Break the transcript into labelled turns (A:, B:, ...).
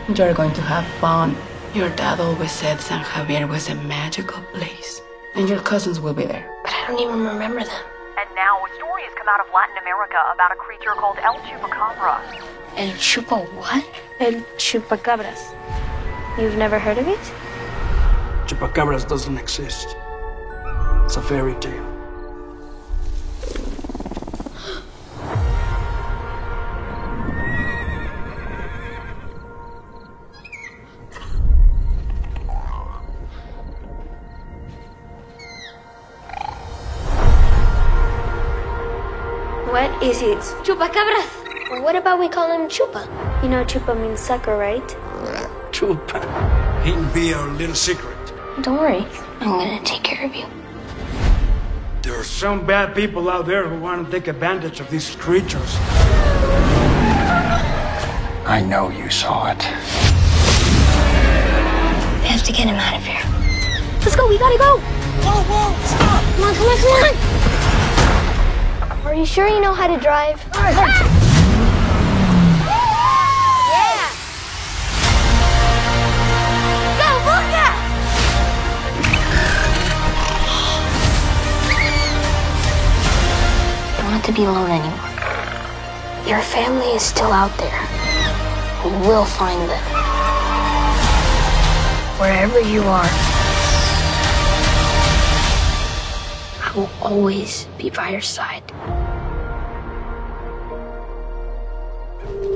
A: You're going to have fun. Your dad always said San Javier was a magical place. And your cousins will be there.
B: But I don't even remember them.
C: And now a story has come out of Latin America about a creature called El Chupacabra.
B: El Chupa what?
D: El chupacabras. You've never heard of it?
E: Chupacabras doesn't exist. It's a fairy tale.
D: What is it?
B: Chupacabras! Well, what about we call him Chupa?
D: You know chupa means sucker, right?
E: Chupa. He'll be our little secret.
B: Don't worry, I'm gonna take care of you.
E: There are some bad people out there who want to take advantage of these creatures. I know you saw it.
B: We have to get him out of here.
D: Let's go, we gotta go!
E: Whoa, whoa, stop!
B: Come on, come on, come on! Are you sure you know how to drive?
D: Yeah! Go, Booga!
B: I don't want to be alone anymore. Your family is still out there. We will find them. Wherever you are, I will always be by your side.